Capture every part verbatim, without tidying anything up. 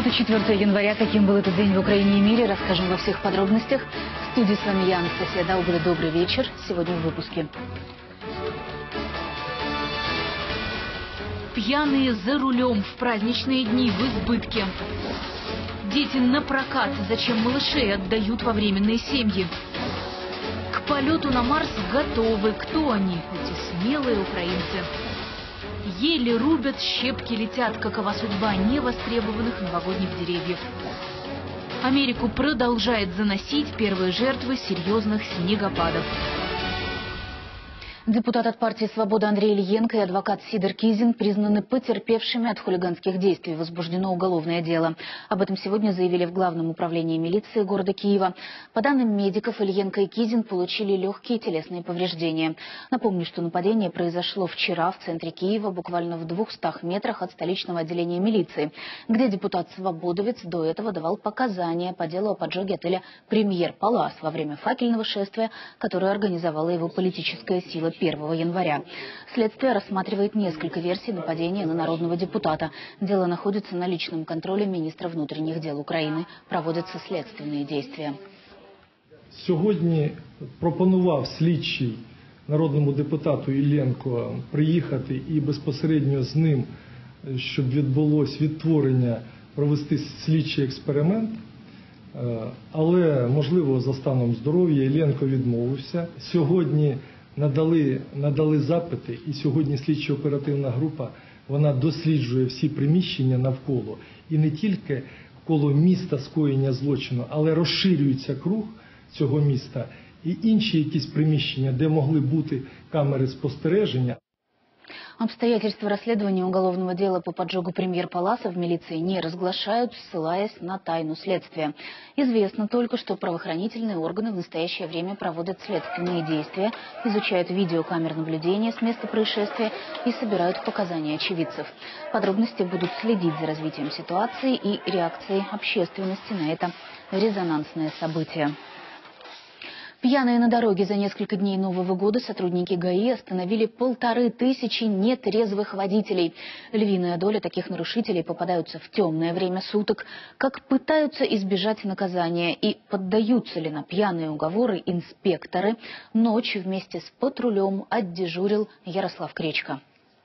суббота, четвёртого января. Каким был этот день в Украине и мире, расскажем во всех подробностях. В студии с вами я, Анастасия Даугля. Добрый вечер. Сегодня в выпуске. Пьяные за рулем в праздничные дни в избытке. Дети на прокат, зачем малышей отдают во временные семьи. К полету на Марс готовы. Кто они, эти смелые украинцы? Еле рубят, щепки летят. Какова судьба невостребованных новогодних деревьев? Америку продолжает заносить, первые жертвы серьезных снегопадов. Депутат от партии «Свобода» Андрей Ильенко и адвокат Сидор Кизин признаны потерпевшими от хулиганских действий. Возбуждено уголовное дело. Об этом сегодня заявили в Главном управлении милиции города Киева. По данным медиков, Ильенко и Кизин получили легкие телесные повреждения. Напомню, что нападение произошло вчера в центре Киева, буквально в двухстах метрах от столичного отделения милиции, где депутат-свободовец до этого давал показания по делу о поджоге отеля «Премьер Палас» во время факельного шествия, которое организовала его политическая сила первого января. Следствие рассматривает несколько версий нападения на народного депутата. Дело находится на личном контроле министра внутренних дел Украины. Проводятся следственные действия. Сьогодні пропонував слідчий народному депутату Іллєнко приїхати і безпосередньо з ним, щоб відбулось відтворення, провести слідчий експеримент. Але, можливо, за станом здоров'я Іллєнко відмовився. Сьогодні Надали, надали запити, і сьогодні слідчо-оперативна група, вона досліджує всі приміщення навколо. І не тільки коло міста скоєння злочину, але розширюється круг цього міста і інші якісь приміщення, де могли бути камери спостереження. Обстоятельства расследования уголовного дела по поджогу «Премьер Паласа» в милиции не разглашают, ссылаясь на тайну следствия. Известно только, что правоохранительные органы в настоящее время проводят следственные действия, изучают видеокамер наблюдения с места происшествия и собирают показания очевидцев. Подробности будут следить за развитием ситуации и реакцией общественности на это резонансное событие. Пьяные на дороге. За несколько дней Нового года сотрудники ГАИ остановили полторы тысячи нетрезвых водителей. Львиная доля таких нарушителей попадаются в темное время суток. Как пытаются избежать наказания и поддаются ли на пьяные уговоры инспекторы, ночью вместе с патрулем отдежурил Ярослав Кречко.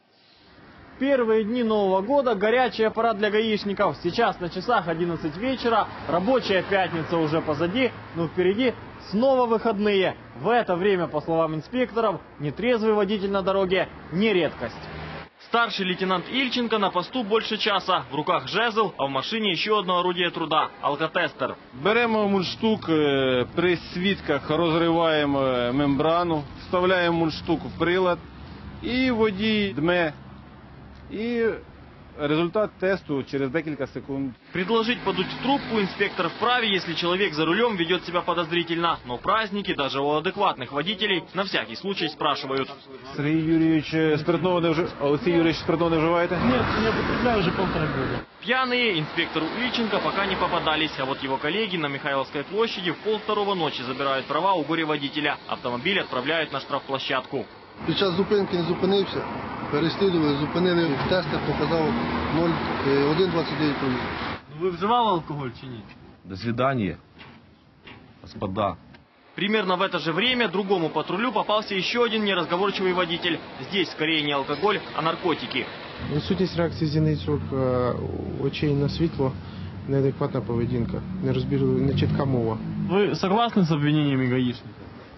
Первые дни Нового года – горячий аппарат для гаишников. Сейчас на часах одиннадцать вечера, рабочая пятница уже позади, но впереди снова выходные. В это время, по словам инспекторов, нетрезвый водитель на дороге – не редкость. Старший лейтенант Ильченко на посту больше часа. В руках жезл, а в машине еще одно орудие труда – алкотестер. Беремо мундштук, при свідках розриваємо мембрану, вставляємо мундштук в прилад і водій дме. И результат тесту через декілька секунд. Предложить подуть в трубку инспектор вправе, если человек за рулем ведет себя подозрительно. Но праздники даже у адекватных водителей на всякий случай спрашивают. Сергей Юрьевич, спиртного не вживаете? Алексей Юрьевич, спиртного не вживаете? Нет, не употребляю уже полтора года. Пьяные инспектору Ильченко пока не попадались, а вот его коллеги на Михайловской площади в полвторого ночи забирают права у горе-водителя. Автомобиль отправляют на штрафплощадку. Під час зупинки не зупинився, переслідували, зупинили, тестер показав один двадцять дев'ять проміл. Вы вживали алкоголь чи ні? До свидания, господа. Примерно в это же время другому патрулю попался еще один неразговорчивый водитель. Здесь скорее не алкоголь, а наркотики. Відсутність реакції зіницьок очей на світло, неадекватна поведінка, нечітка мова. Вы согласны с обвинениями гаишников?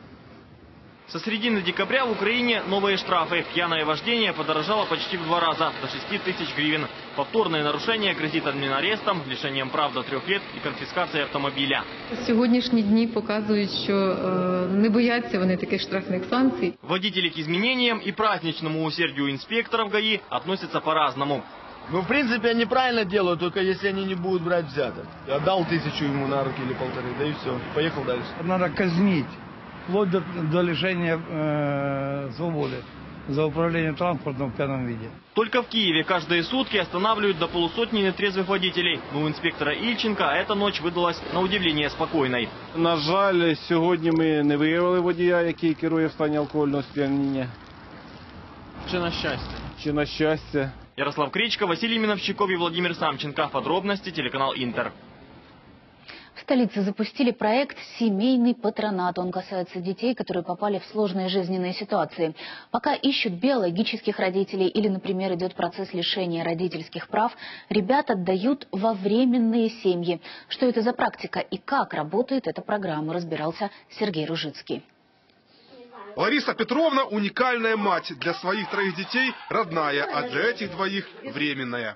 Со середины декабря в Украине новые штрафы. Пьяное вождение подорожало почти в два раза, до шести тысяч гривен. Повторное нарушение грозит админарестом, лишением прав до трех лет и конфискацией автомобиля. Сьогоднішні дні показують, що е, не бояться вони таких штрафних санкцій. Водители к изменениям и праздничному усердию инспекторов ГАИ относятся по-разному. Ну, в принципе, они правильно делают, только если они не будут брать взяток. Отдал тысячу ему на руки или полторы, да и все, поехал дальше. Надо казнить, вплоть до, до лишения э, свободы за управление транспортом в пьяном виде. Только в Киеве каждые сутки останавливают до полусотни нетрезвых водителей. Но у инспектора Ильченко эта ночь выдалась на удивление спокойной. На жаль, сьогодні ми не виявили водія, який керує в стані алкогольного сп'яніння. Чи на щастя? Чи на щастя. Ярослав Кричко, Василий Миновщиков и Владимир Самченко. Подробности телеканал Интер. В столице запустили проект «Семейный патронат». Он касается детей, которые попали в сложные жизненные ситуации. Пока ищут биологических родителей или, например, идет процесс лишения родительских прав, ребят отдают во временные семьи. Что это за практика и как работает эта программа, разбирался Сергей Ружицкий. Лариса Петровна – уникальная мать. Для своих троих детей родная, а для этих двоих временная.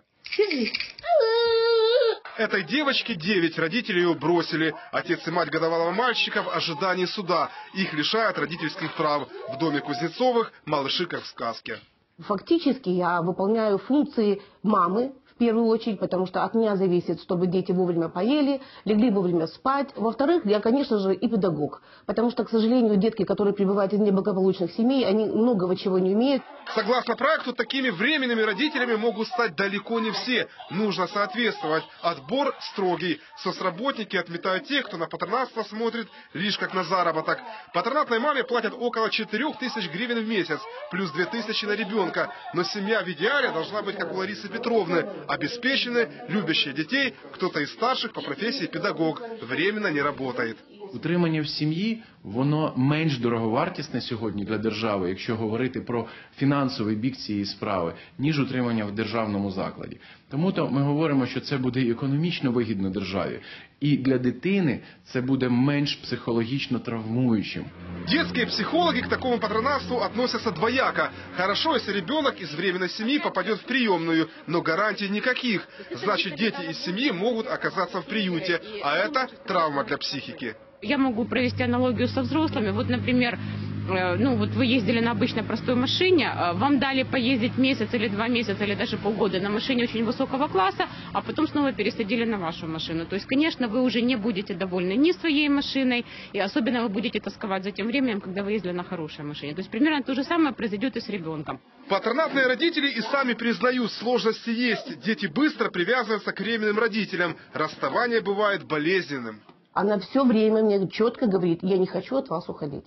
Этой девочке девять, родители ее бросили. Отец и мать годовалого мальчика в ожидании суда. Их лишают родительских прав. В доме Кузнецовых малыши как в сказке. Фактически я выполняю функции мамы в первую очередь, потому что от меня зависит, чтобы дети вовремя поели, легли вовремя спать. Во-вторых, я, конечно же, и педагог, потому что, к сожалению, детки, которые прибывают из неблагополучных семей, они многого чего не умеют. Согласно проекту, такими временными родителями могут стать далеко не все. Нужно соответствовать. Отбор строгий. Соцработники отметают тех, кто на патронатство смотрит лишь как на заработок. Патронатной маме платят около четырёх тысяч гривен в месяц, плюс две тысячи на ребенка. Но семья в идеале должна быть как у Ларисы Петровны. Обеспечены, любящие детей, кто-то из старших по профессии педагог, временно не работает. Утримання в сім'ї, воно менш дороговартісне сьогодні для держави, якщо говорити про фінансовий бік цієї справи, ніж утримання в державному закладі. Тому то ми говоримо, що це буде економічно вигідно державі. І для дитини це буде менш психологічно травмуючим. Детские психологи к такому патронатству относятся двояко. Хорошо, если ребенок из временной семьи попадет в приемную, но гарантий никаких. Значит, дети из семьи могут оказаться в приюте, а это травма для психики. Я могу провести аналогию со взрослыми. Вот, например, ну вот вы ездили на обычной простой машине, вам дали поездить месяц или два месяца или даже полгода на машине очень высокого класса, а потом снова пересадили на вашу машину. То есть, конечно, вы уже не будете довольны ни своей машиной, и особенно вы будете тосковать за тем временем, когда вы ездили на хорошей машине. То есть, примерно то же самое произойдет и с ребенком. Патронатные родители и сами признают, сложности есть. Дети быстро привязываются к временным родителям. Расставание бывает болезненным. Она все время мне четко говорит: я не хочу от вас уходить.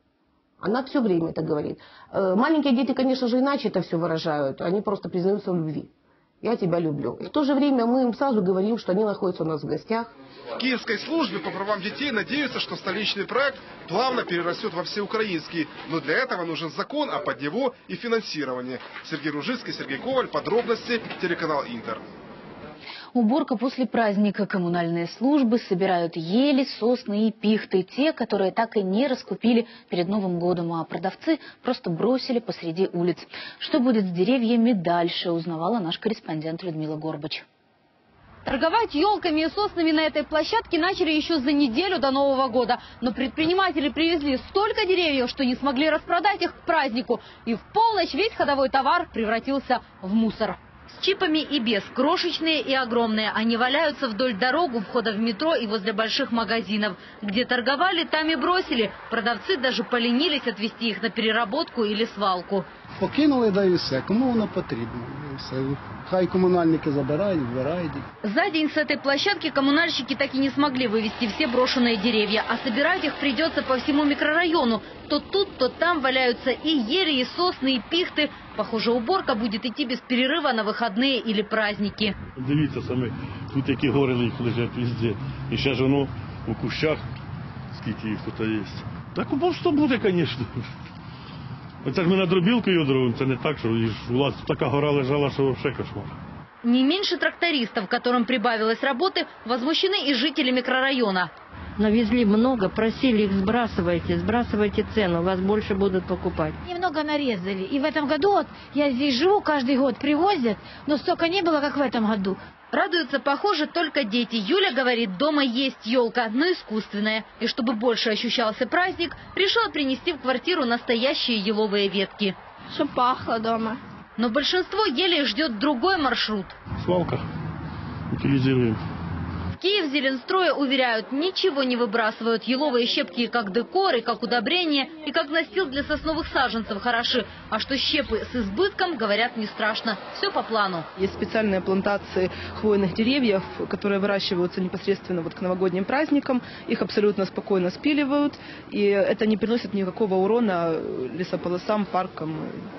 Она все время это говорит. Маленькие дети, конечно же, иначе это все выражают. Они просто признаются в любви. Я тебя люблю. И в то же время мы им сразу говорим, что они находятся у нас в гостях. В Киевской службе по правам детей надеются, что столичный проект плавно перерастет во всеукраинский. Но для этого нужен закон, а под него и финансирование. Сергей Ружицкий, Сергей Коваль. Подробности. Телеканал Интер. Уборка после праздника. Коммунальные службы собирают ели, сосны и пихты. Те, которые так и не раскупили перед Новым годом, а продавцы просто бросили посреди улиц. Что будет с деревьями дальше, узнавала наш корреспондент Людмила Горбач. Торговать елками и соснами на этой площадке начали еще за неделю до Нового года. Но предприниматели привезли столько деревьев, что не смогли распродать их к празднику. И в полночь весь ходовой товар превратился в мусор. С чипами и без, крошечные и огромные. Они валяются вдоль дорог у входа в метро и возле больших магазинов. Где торговали, там и бросили. Продавцы даже поленились отвезти их на переработку или свалку. Покинули, да і все. Кому воно потрібно? Все. Хай коммунальники забирають, вбирають. За день с этой площадки коммунальщики так и не смогли вывести все брошенные деревья. А собирать их придется по всему микрорайону. То тут, то там валяются и ели, и сосны, и пихты. Похоже, уборка будет идти без перерыва на выходные или праздники. Дивіться самі, тут які гори лежать везде. І ще ж воно у кущах, скільки їх тут є. Так уборство буде, звісно. Оце ж ми на дробілку його дробимо, це не так, що у вас така гора лежала, що взагалі кошмар. Не меньше трактористов, которым прибавилось работы, возмущены и жители микрорайона. Навезли много, просили их сбрасывайте, сбрасывайте цену, вас больше будут покупать. Немного нарезали. И в этом году, вот, я здесь живу, каждый год привозят, но столько не было, как в этом году. Радуются, похоже, только дети. Юля говорит, дома есть елка, но искусственная. И чтобы больше ощущался праздник, решила принести в квартиру настоящие еловые ветки. Чтоб пахло дома. Но большинство елей ждет другой маршрут. Свалка. Утилизируем. В Киев-Зеленстрое уверяют, ничего не выбрасывают. Еловые щепки и как декор, и как удобрение, и как настил для сосновых саженцев хороши. А что щепы с избытком, говорят, не страшно. Все по плану. Есть специальные плантации хвойных деревьев, которые выращиваются непосредственно вот к новогодним праздникам. Их абсолютно спокойно спиливают. И это не приносит никакого урона лесополосам, паркам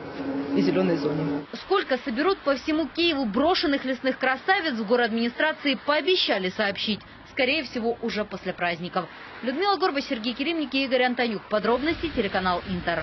и зеленой зоне. Сколько соберут по всему Киеву брошенных лесных красавиц, в горадминистрации пообещали сообщить. Скорее всего, уже после праздников. Людмила Горба, Сергей Керимник и Игорь Антонюк. Подробности телеканал Интер.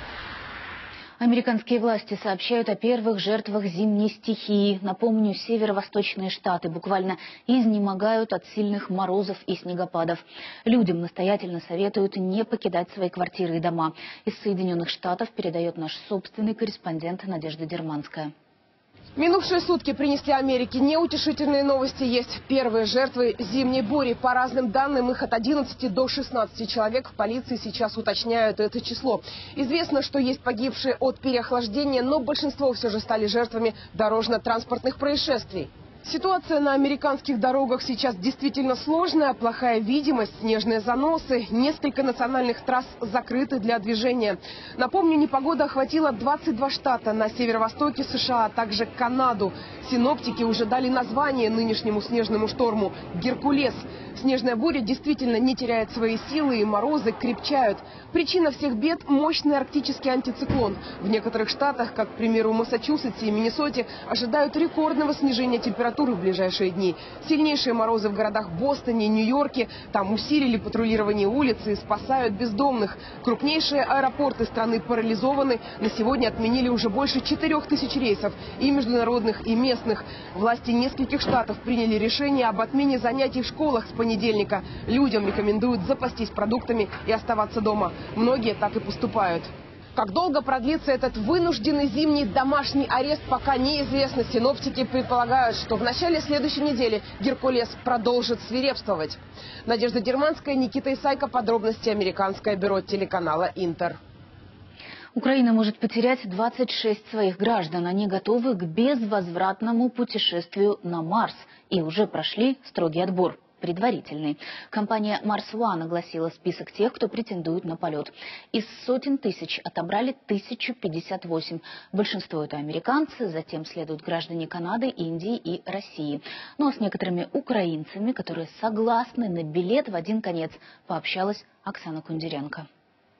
Американские власти сообщают о первых жертвах зимней стихии. Напомню, северо-восточные штаты буквально изнемогают от сильных морозов и снегопадов. Людям настоятельно советуют не покидать свои квартиры и дома. Из Соединенных Штатов передает наш собственный корреспондент Надежда Дерманская. Минувшие сутки принесли Америке неутешительные новости. Есть первые жертвы зимней бури. По разным данным, их от одиннадцати до шестнадцати человек. В полиции сейчас уточняют это число. Известно, что есть погибшие от переохлаждения, но большинство все же стали жертвами дорожно-транспортных происшествий. Ситуация на американских дорогах сейчас действительно сложная. Плохая видимость, снежные заносы. Несколько национальных трасс закрыты для движения. Напомню, непогода охватила двадцать два штата на северо-востоке США, а также Канаду. Синоптики уже дали название нынешнему снежному шторму – «Геркулес». Снежная буря действительно не теряет свои силы, и морозы крепчают. Причина всех бед – мощный арктический антициклон. В некоторых штатах, как, к примеру, Массачусетсе и Миннесоте, ожидают рекордного снижения температуры в ближайшие дни. Сильнейшие морозы в городах Бостоне и Нью-Йорке. Там усилили патрулирование улиц и спасают бездомных. Крупнейшие аэропорты страны парализованы. На сегодня отменили уже больше четырех тысяч рейсов, и международных, и местных. Власти нескольких штатов приняли решение об отмене занятий в школах с понедельника. Людям рекомендуют запастись продуктами и оставаться дома. Многие так и поступают. Как долго продлится этот вынужденный зимний домашний арест, пока неизвестно. Синоптики предполагают, что в начале следующей недели Геркулес продолжит свирепствовать. Надежда Дерманская, Никита Исайко. Подробности американское бюро телеканала Интер. Украина может потерять двадцать шесть своих граждан. Они готовы к безвозвратному путешествию на Марс и уже прошли строгий отбор. Предварительный. Компания Марс One огласила список тех, кто претендует на полет. Из сотен тысяч отобрали тысячу пятьдесят восемь. Большинство это американцы, затем следуют граждане Канады, Индии и России. Ну а с некоторыми украинцами, которые согласны на билет в один конец, пообщалась Оксана Кундеренко.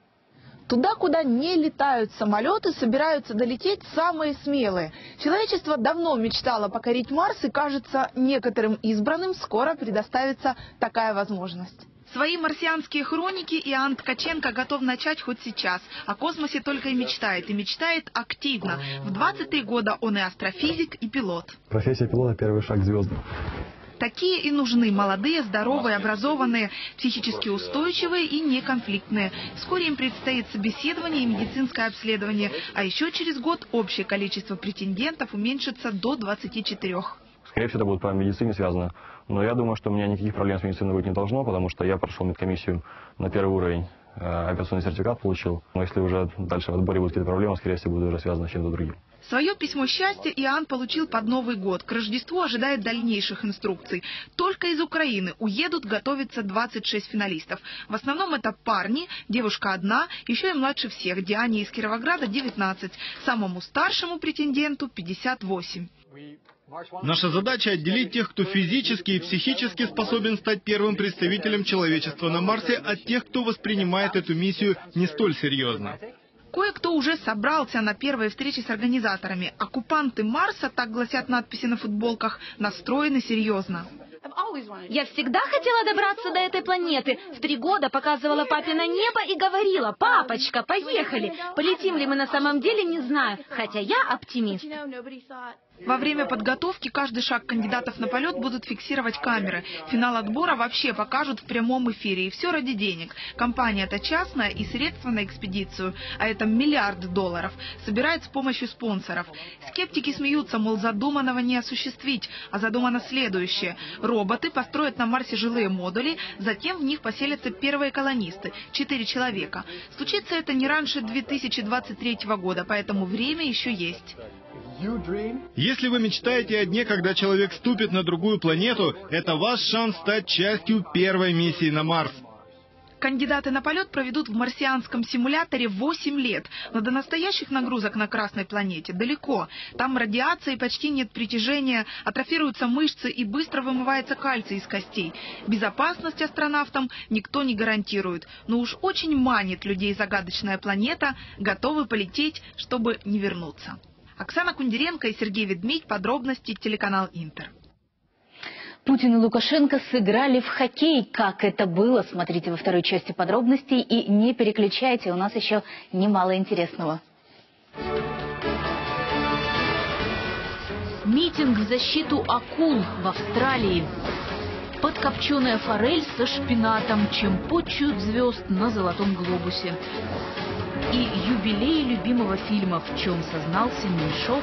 Туда, куда не летают самолеты, собираются долететь самые смелые. Человечество давно мечтало покорить Марс, и, кажется, некоторым избранным скоро предоставится такая возможность. Свои марсианские хроники Иоанн Ткаченко готов начать хоть сейчас. О космосе только и мечтает, и мечтает активно. В двадцатые годы он и астрофизик, и пилот. Профессия пилота – первый шаг к звездам. Такие и нужны молодые, здоровые, образованные, психически устойчивые и неконфликтные. Вскоре им предстоит собеседование и медицинское обследование. А еще через год общее количество претендентов уменьшится до двадцати четырёх. Скорее всего, это будет по медицине связано. Но я думаю, что у меня никаких проблем с медициной быть не должно, потому что я прошел медкомиссию на первый уровень, операционный сертификат получил. Но если уже дальше в отборе будут какие-то проблемы, скорее всего, будет уже связано с чем-то другим. Свое письмо счастья Иоанн получил под Новый год. К Рождеству ожидает дальнейших инструкций. Только из Украины уедут готовиться двадцать шесть финалистов. В основном это парни, девушка одна, еще и младше всех. Диане из Кировограда девятнадцать, самому старшему претенденту пятьдесят восемь. Наша задача – отделить тех, кто физически и психически способен стать первым представителем человечества на Марсе, от тех, кто воспринимает эту миссию не столь серьезно. Кое-кто уже собрался на первой встрече с организаторами. Оккупанты Марса, так гласят надписи на футболках, настроены серьезно. Я всегда хотела добраться до этой планеты. В три года показывала папе на небо и говорила: «Папочка, поехали». Полетим ли мы на самом деле, не знаю, хотя я оптимист. Во время подготовки каждый шаг кандидатов на полет будут фиксировать камеры. Финал отбора вообще покажут в прямом эфире. И все ради денег. Компания-то частная, и средства на экспедицию, а это миллиард долларов, собирает с помощью спонсоров. Скептики смеются, мол, задуманного не осуществить, а задумано следующее. Роботы построят на Марсе жилые модули, затем в них поселятся первые колонисты, четыре человека. Случится это не раньше две тысячи двадцать третьего года, поэтому время еще есть. Если вы мечтаете о дне, когда человек ступит на другую планету, это ваш шанс стать частью первой миссии на Марс. Кандидаты на полет проведут в марсианском симуляторе восемь лет, но до настоящих нагрузок на Красной планете далеко. Там радиации, почти нет притяжения, атрофируются мышцы и быстро вымывается кальций из костей. Безопасность астронавтам никто не гарантирует, но уж очень манит людей загадочная планета, готовы полететь, чтобы не вернуться. Оксана Кундеренко и Сергей Ведмидь. Подробности, телеканал Интер. Путин и Лукашенко сыграли в хоккей. Как это было, смотрите во второй части подробностей. И не переключайте, у нас еще немало интересного. Митинг в защиту акул в Австралии. Подкопченая форель со шпинатом, чем почуют звезд на Золотом глобусе. И юбилей любимого фильма «В чем сознался Меньшов».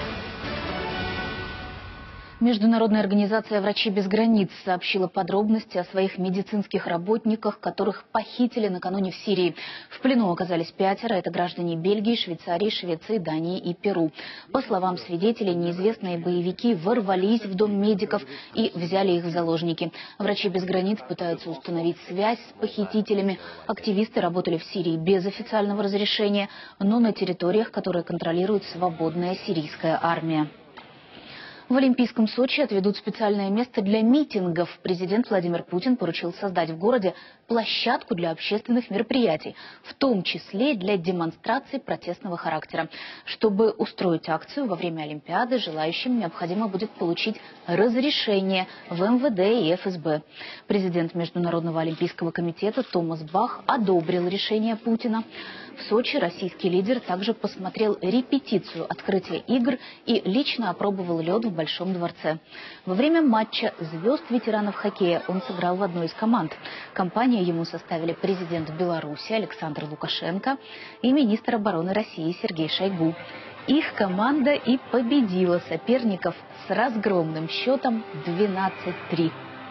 Международная организация «Врачи без границ» сообщила подробности о своих медицинских работниках, которых похитили накануне в Сирии. В плену оказались пятеро. Это граждане Бельгии, Швейцарии, Швеции, Дании и Перу. По словам свидетелей, неизвестные боевики ворвались в дом медиков и взяли их в заложники. «Врачи без границ» пытаются установить связь с похитителями. Активисты работали в Сирии без официального разрешения, но на территориях, которые контролирует свободная сирийская армия. В Олимпийском Сочи отведут специальное место для митингов. Президент Владимир Путин поручил создать в городе площадку для общественных мероприятий, в том числе для демонстраций протестного характера. Чтобы устроить акцию во время Олимпиады, желающим необходимо будет получить разрешение в эм вэ дэ и эф эс бэ. Президент Международного олимпийского комитета Томас Бах одобрил решение Путина. В Сочи российский лидер также посмотрел репетицию открытия игр и лично опробовал лед в Большом дворце. Во время матча звезд ветеранов хоккея он сыграл в одной из команд. Компанию ему составили президент Беларуси Александр Лукашенко и министр обороны России Сергей Шойгу. Их команда и победила соперников с разгромным счетом двенадцать три.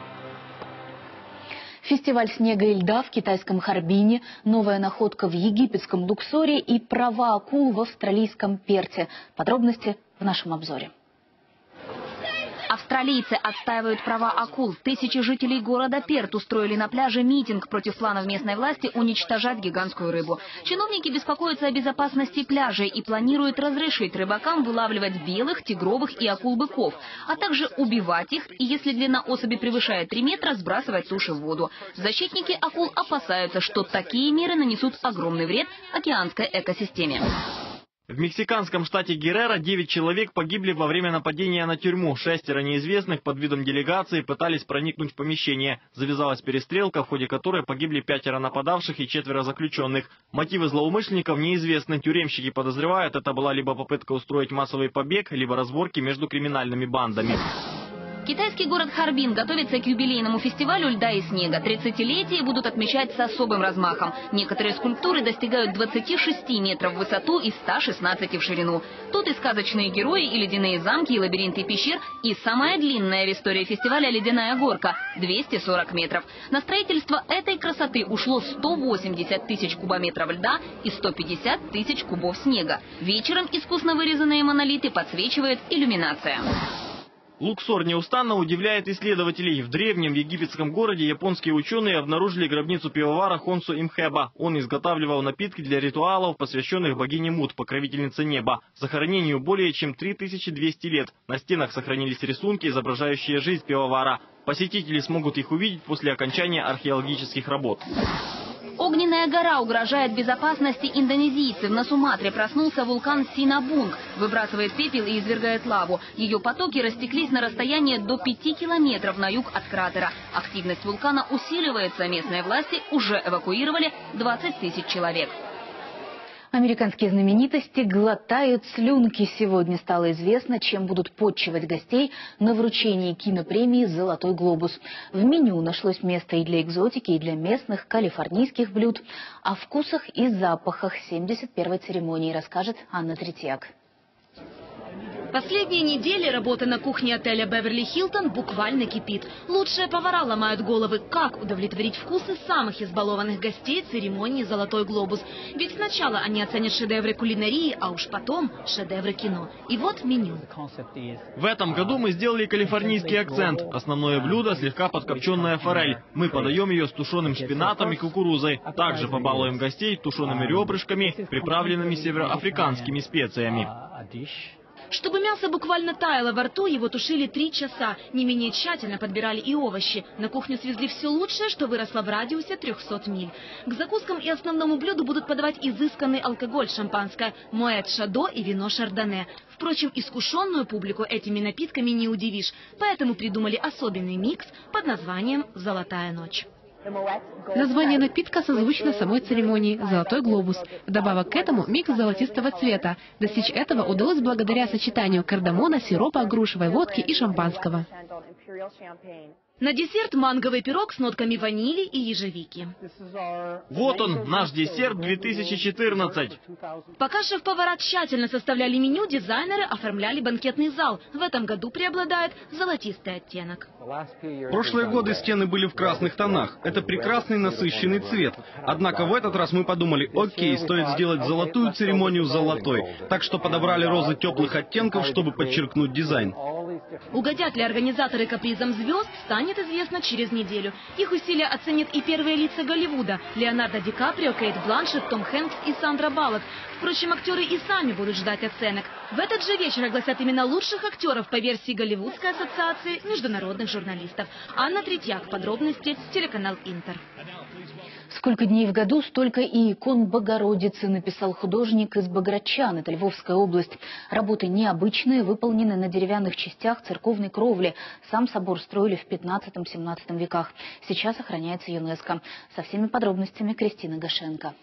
Фестиваль снега и льда в китайском Харбине, новая находка в египетском Луксоре и права акул в австралийском Перте. Подробности в нашем обзоре. Австралийцы отстаивают права акул. Тысячи жителей города Перт устроили на пляже митинг против планов местной власти уничтожать гигантскую рыбу. Чиновники беспокоятся о безопасности пляжей и планируют разрешить рыбакам вылавливать белых, тигровых и акул-быков, а также убивать их и, если длина особи превышает три метра, сбрасывать туши в воду. Защитники акул опасаются, что такие меры нанесут огромный вред океанской экосистеме. В мексиканском штате Герреро девять человек погибли во время нападения на тюрьму. Шестеро неизвестных под видом делегации пытались проникнуть в помещение. Завязалась перестрелка, в ходе которой погибли пятеро нападавших и четверо заключенных. Мотивы злоумышленников неизвестны. Тюремщики подозревают, это была либо попытка устроить массовый побег, либо разборки между криминальными бандами. Китайский город Харбин готовится к юбилейному фестивалю льда и снега. тридцатилетие будут отмечать с особым размахом. Некоторые скульптуры достигают двадцати шести метров в высоту и ста шестнадцати в ширину. Тут и сказочные герои, и ледяные замки, и лабиринты пещер, и самая длинная в истории фестиваля ледяная горка – двести сорок метров. На строительство этой красоты ушло сто восемьдесят тысяч кубометров льда и сто пятьдесят тысяч кубов снега. Вечером искусно вырезанные монолиты подсвечивает иллюминация. Луксор неустанно удивляет исследователей. В древнем египетском городе японские ученые обнаружили гробницу пивовара Хонсу Имхеба. Он изготавливал напитки для ритуалов, посвященных богине Мут, покровительнице неба. Захоронению более чем три тысячи двести лет. На стенах сохранились рисунки, изображающие жизнь пивовара. Посетители смогут их увидеть после окончания археологических работ. Огненная гора угрожает безопасности индонезийцев. На Суматре проснулся вулкан Синабунг. Выбрасывает пепел и извергает лаву. Ее потоки растеклись на расстояние до пяти километров на юг от кратера. Активность вулкана усиливается. Местные власти уже эвакуировали двадцать тысяч человек. Американские знаменитости глотают слюнки. Сегодня стало известно, чем будут подчивать гостей на вручении кинопремии «Золотой глобус». В меню нашлось место и для экзотики, и для местных калифорнийских блюд. О вкусах и запахах семьдесят первой церемонии расскажет Анна Третьяк. Последние недели работа на кухне отеля «Беверли Хилтон» буквально кипит. Лучшие повара ломают головы, как удовлетворить вкусы самых избалованных гостей церемонии «Золотой глобус». Ведь сначала они оценят шедевры кулинарии, а уж потом шедевры кино. И вот меню. В этом году мы сделали калифорнийский акцент. Основное блюдо – слегка подкопченная форель. Мы подаем ее с тушеным шпинатом и кукурузой. Также побалуем гостей тушеными ребрышками, приправленными североафриканскими специями. Чтобы мясо буквально таяло во рту, его тушили три часа. Не менее тщательно подбирали и овощи. На кухню свезли все лучшее, что выросло в радиусе трёхсот миль. К закускам и основному блюду будут подавать изысканный алкоголь, шампанское, моэт шадо и вино шардоне. Впрочем, искушенную публику этими напитками не удивишь. Поэтому придумали особенный микс под названием «Золотая ночь». Название напитка созвучно самой церемонии «Золотой глобус». Вдобавок к этому микс золотистого цвета. Достичь этого удалось благодаря сочетанию кардамона, сиропа, грушевой водки и шампанского. На десерт манговый пирог с нотками ванили и ежевики. Вот он, наш десерт две тысячи четырнадцать. Пока шеф-повара тщательно составляли меню, дизайнеры оформляли банкетный зал. В этом году преобладает золотистый оттенок. Прошлые годы стены были в красных тонах. Это прекрасный насыщенный цвет. Однако в этот раз мы подумали, окей, стоит сделать золотую церемонию золотой. Так что подобрали розы теплых оттенков, чтобы подчеркнуть дизайн. Угодят ли организаторы капризам звезд, станет известно через неделю. Их усилия оценят и первые лица Голливуда – Леонардо Ди Каприо, Кейт Бланшетт, Том Хэнкс и Сандра Баллок. Впрочем, актеры и сами будут ждать оценок. В этот же вечер огласят имена лучших актеров по версии Голливудской ассоциации международных журналистов. Анна Третьяк. Подробности. Телеканал Интер. «Сколько дней в году, столько и икон Богородицы», написал художник из Богородчан, это Львовская область. Работы необычные, выполнены на деревянных частях церковной кровли. Сам собор строили в пятнадцатом-семнадцатом веках. Сейчас охраняется ЮНЕСКО. Со всеми подробностями Кристина Гашенко.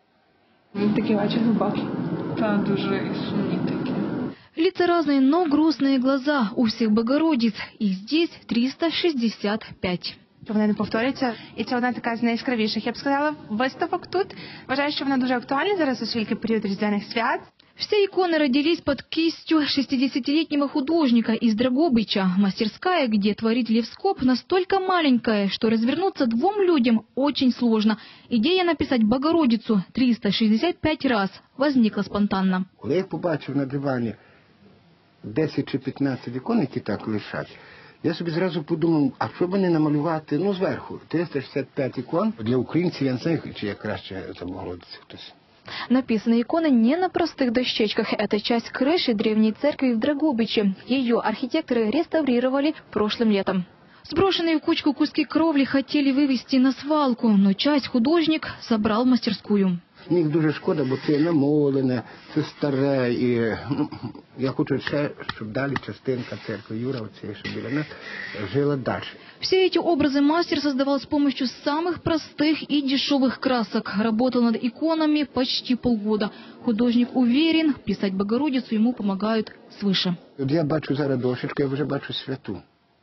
Такі очі глибокі та дуже сумні такі. Лица разные, но грустные глаза у всех Богородиц. И здесь триста шестьдесят пять. Вона не повторюється, і це одна така з найяскравіших, я б сказала, виставок тут. Вважаю, що вона дуже актуальна зараз, оскільки період Різдвяних свят. Все иконы родились под кистью шестидесятилетнего художника из Драгобыча. Мастерская, где творит Левскоп, настолько маленькая, что развернуться двум людям очень сложно. Идея написать Богородицу триста шестьдесят пять раз возникла спонтанно. Коли я побачив на дивані десять чи п'ятнадцять ікон, які так лишать, я собі зразу подумав, а що б не намалювати, ну, зверху, триста шістдесят п'ять ікон. Для українців, я не знаю, чи я краще за Богородицю хтось. Написаны иконы не на простых дощечках. Это часть крыши древней церкви в Драгобыче. Ее архитекторы реставрировали прошлым летом. Сброшенные в кучку куски кровли хотели вывести на свалку, но часть художник собрал в мастерскую. Мені дуже шкода, бо це намолене, це старе, і ну, я хочу ще, щоб далі частинка церкви Юра, оцієї, що біля нас, жила далі. Все эти образы мастер создавал с помощью самых простых и дешевых красок. Работал над иконами почти полгода. Художник уверен, писать Богородицу ему помогают свыше. От я бачу зараз дошечку, я вже бачу святу.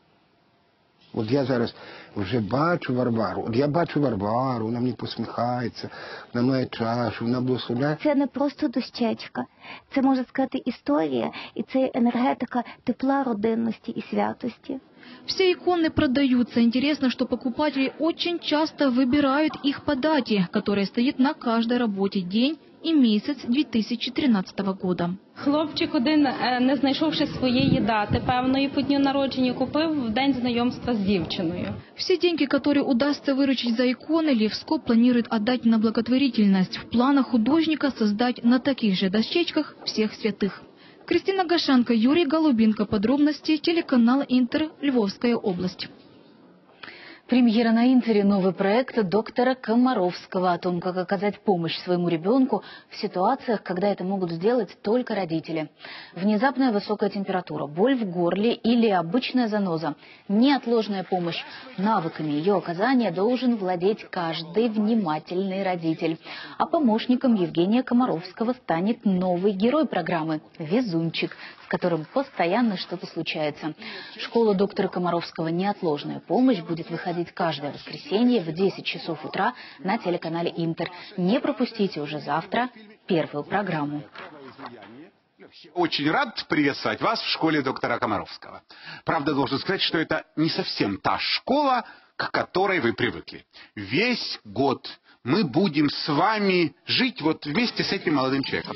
От я зараз вже бачу Варвару. От я бачу Варвару, вона мені посміхається, вона має чашу, вона благословляє. Це не просто дощечка. Це, можна сказати, історія, і це енергетика тепла, родинності і святості. Все иконы продаются. Интересно, что покупатели очень часто выбирают их по дате, которая стоит на каждой работе, день и месяц две тысячи тринадцатого года. Хлопчик один, не знайшовши своєї дати певної по дню народження, купив в день знайомства з дівчиною. Все деньги, которые удастся выручить за иконы, Левскоп планирует отдать на благотворительность. В планах художника создать на таких же дощечках всех святых. Кристина Гашенко, Юрий Голубинко. Подробности. Телеканал Интер. Львовская область. Премьера на Интере. Новый проект доктора Комаровского о том, как оказать помощь своему ребенку в ситуациях, когда это могут сделать только родители. Внезапная высокая температура, боль в горле или обычная заноза. Неотложная помощь. Навыками ее оказания должен владеть каждый внимательный родитель. А помощником Евгения Комаровского станет новый герой программы – Везунчик, с которым постоянно что-то случается. Школа доктора Комаровского «Неотложная помощь» будет выходить каждое воскресенье в десять часов утра на телеканале Интер. Не пропустите уже завтра первую программу. Очень рад приветствовать вас в школе доктора Комаровского. Правда, должен сказать, что это не совсем та школа, к которой вы привыкли. Весь год мы будем с вами жить вот вместе с этим молодым человеком.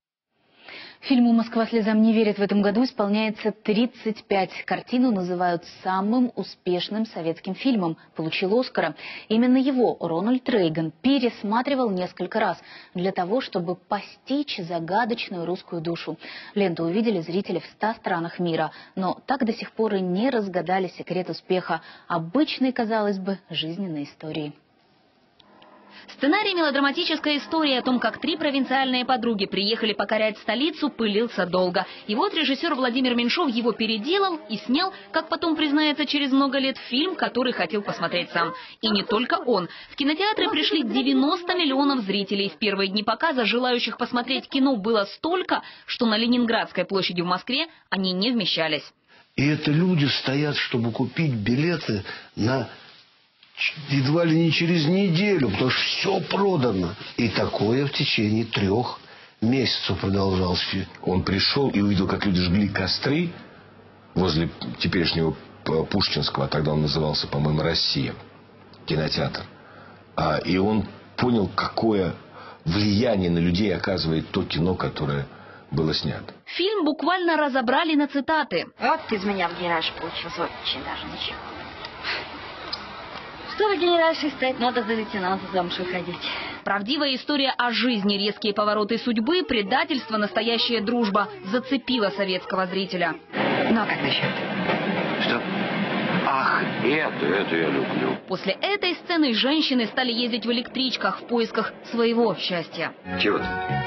Фильму «Москва слезам не верит» в этом году исполняется тридцать пять. Картину называют самым успешным советским фильмом. Получил «Оскара». Именно его Рональд Рейган пересматривал несколько раз для того, чтобы постичь загадочную русскую душу. Ленту увидели зрители в ста странах мира, но так до сих пор и не разгадали секрет успеха обычной, казалось бы, жизненной истории. Сценарий мелодраматической истории о том, как три провинциальные подруги приехали покорять столицу, пылился долго. И вот режиссер Владимир Меньшов его переделал и снял, как потом признается через много лет, фильм, который хотел посмотреть сам. И не только он. В кинотеатры пришли девяносто миллионов зрителей. В первые дни показа желающих посмотреть кино было столько, что на Ленинградской площади в Москве они не вмещались. И это люди стоят, чтобы купить билеты на... едва ли не через неделю, потому что все продано. И такое в течение трех месяцев продолжалось. Он пришел и увидел, как люди жгли костры возле теперешнего Пушкинского, тогда он назывался, по-моему, «Россия», кинотеатр. А, и он понял, какое влияние на людей оказывает то кино, которое было снято. Фильм буквально разобрали на цитаты. Вот из меня в генеральше получился очень даже ничего. Что в генеральше стать, надо за лейтенанта замуж выходить. Правдивая история о жизни, резкие повороты судьбы, предательство, настоящая дружба зацепила советского зрителя. Ну, а как насчет? Что? Ах, это, это я люблю. После этой сцены женщины стали ездить в электричках в поисках своего счастья. Чего ты?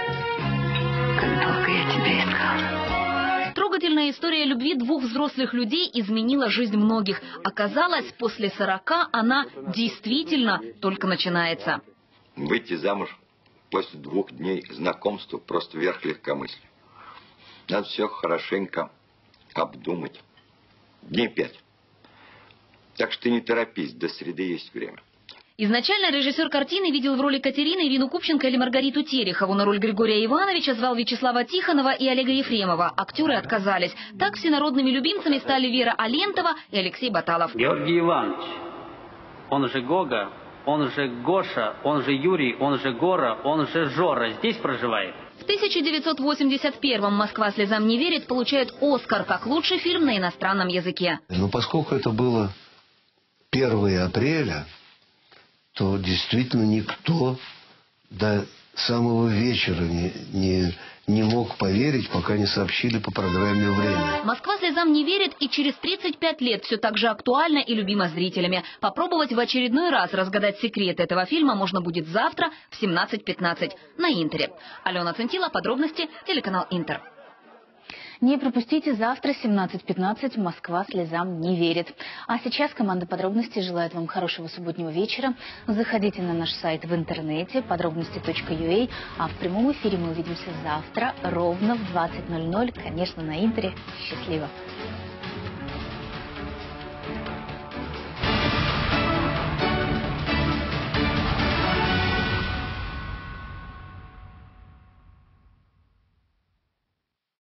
Как долго я тебя искала. Трогательная история любви двух взрослых людей изменила жизнь многих. Оказалось, после сорока она действительно только начинается. Выйти замуж после двух дней знакомства просто верх легкомыслия. Надо все хорошенько обдумать. Дней пять. Так что не торопись, до среды есть время. Изначально режиссер картины видел в роли Катерины Ирину Купченко или Маргариту Терехову. На роль Григория Ивановича звал Вячеслава Тихонова и Олега Ефремова. Актеры отказались. Так всенародными любимцами стали Вера Алентова и Алексей Баталов. Георгий Иванович, он же Гога, он же Гоша, он же Юрий, он же Гора, он же Жора. Здесь проживает. В тысяча девятьсот восемьдесят первом «Москва слезам не верит» получает «Оскар» как лучший фильм на иностранном языке. Но поскольку это было первое апреля, то действительно никто до самого вечера не, не, не мог поверить, пока не сообщили по программе «Время». «Москва слезам не верит» и через тридцать пять лет все так же актуально и любимо зрителями. Попробовать в очередной раз разгадать секрет этого фильма можно будет завтра в семнадцать пятнадцать на Интере. Алена Центила, подробности, телеканал Интер. Не пропустите завтра семнадцать пятнадцать «Москва слезам не верит». А сейчас команда «Подробностей» желает вам хорошего субботнего вечера. Заходите на наш сайт в интернете подробности точка ю а, а в прямом эфире мы увидимся завтра ровно в двадцать ноль ноль, конечно, на Интере. Счастливо!